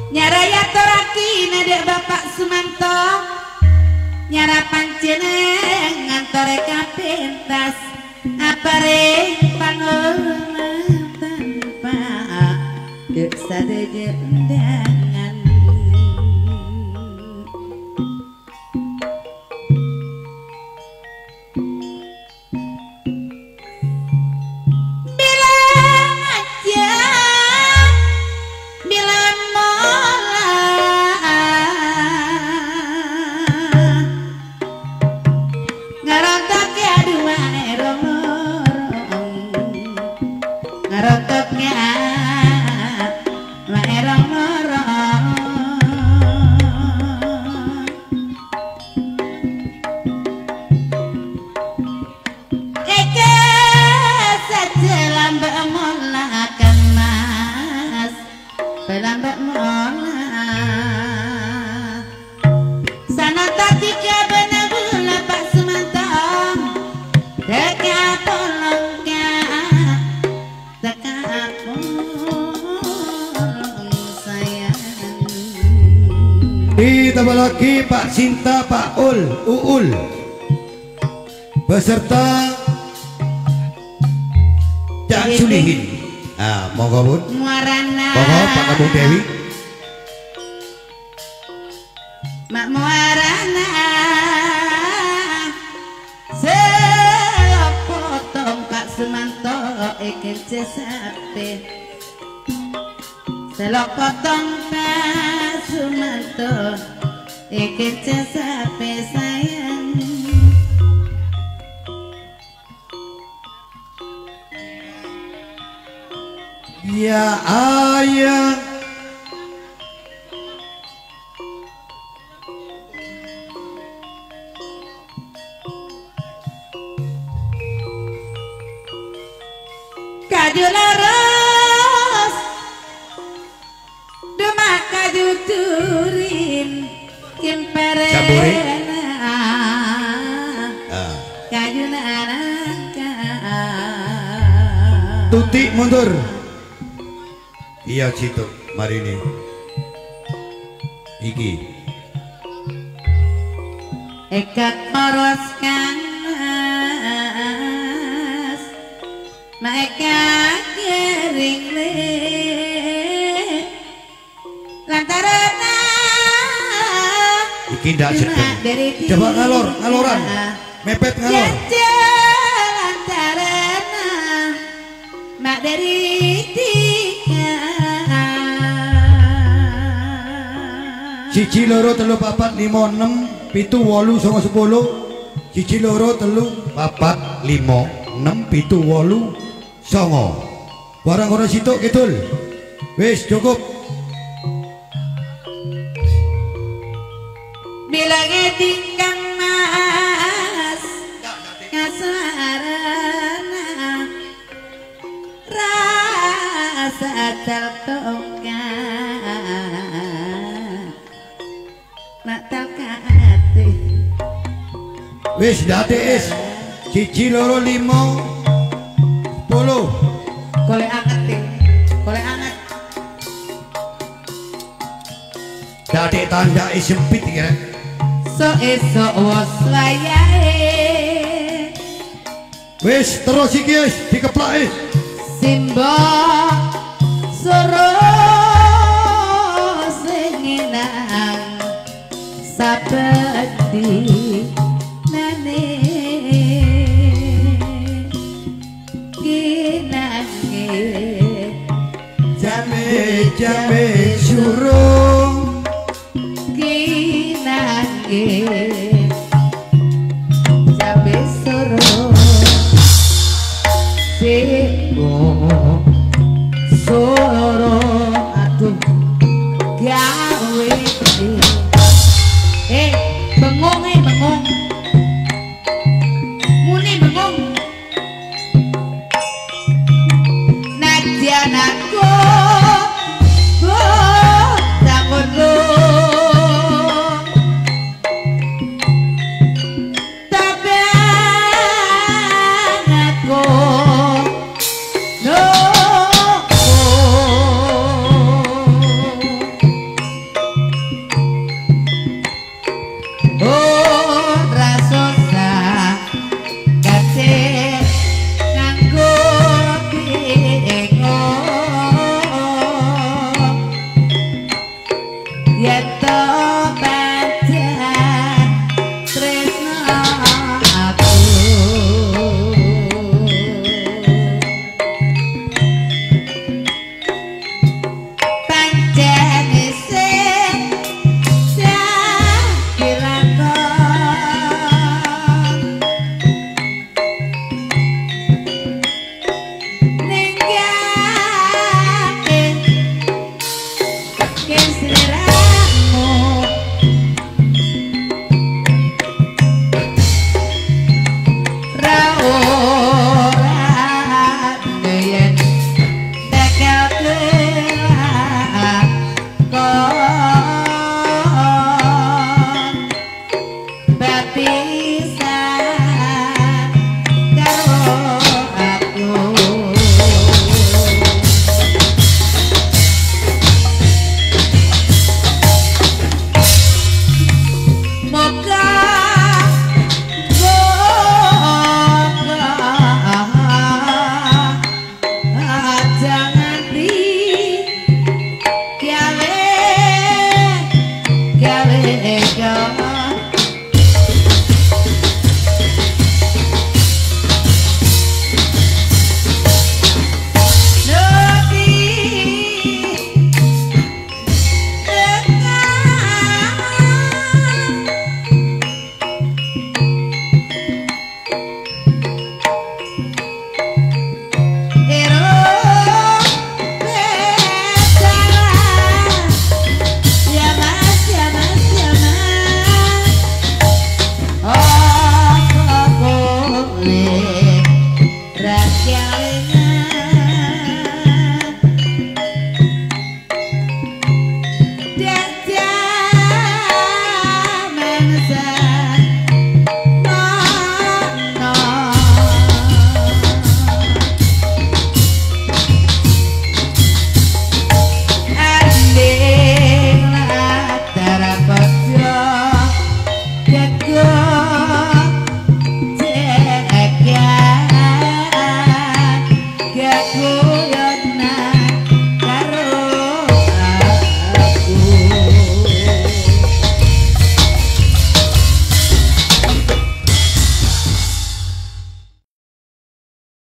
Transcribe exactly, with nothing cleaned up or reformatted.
Nyaraya toraki nadek Bapak Sumanto nyara panjenengan ngantore kapintas apare pangulungan tanpa dek sadaya undangan bilang aja bilang mola ngarotoknya dua erong ngarotoknya dua erong eke saja lambak mola kan mas pelambak mola sana tadi ke benar Pak Sumanto teka tolongnya teka tolong sayang ditambah lagi Pak Cinta Pak Ul Uul beserta Cak Sulihin. Ah, monggo Bun. Muarana Monggo Pak Kabung Dewi. Mak Muarana selopotong Pak Sumanto ikin cesape selopotong Pak Sumanto ikin cesape sayang Ya ayah kaju laras demak kaju turin kimpere Saburi. kaju naraka Tuti mundur. Iya Cito, mari ini. Iki. Ekat moros kanas Maeka kering le Lantaran Iki ndak sedeng. Coba ngalor, ngaloran. Mepet ngalor. Lantaran mak dari tiga Siji loro telu papat lima enam pitu wolu songo sepuluh. Siji loro telu papat lima enam pitu wolu songo. Barang ora situk kidul. Wis cukup. bilangnya tingkang mas kasarana rasa tertokan nak takati Wis dadi is. Siji loro lima sepuluh. golek anget deh golek anget Dadi tanda is sempit ya. so esok was wayahe Wis terus iki wis dikeplak is. Simba suruh senginang sabedi nane kinange Jame-jame surung kinange jabe suruh Sebo soro aduh gawe eh bengong eh bengong muni bengong najan aku oh takut lu Get good.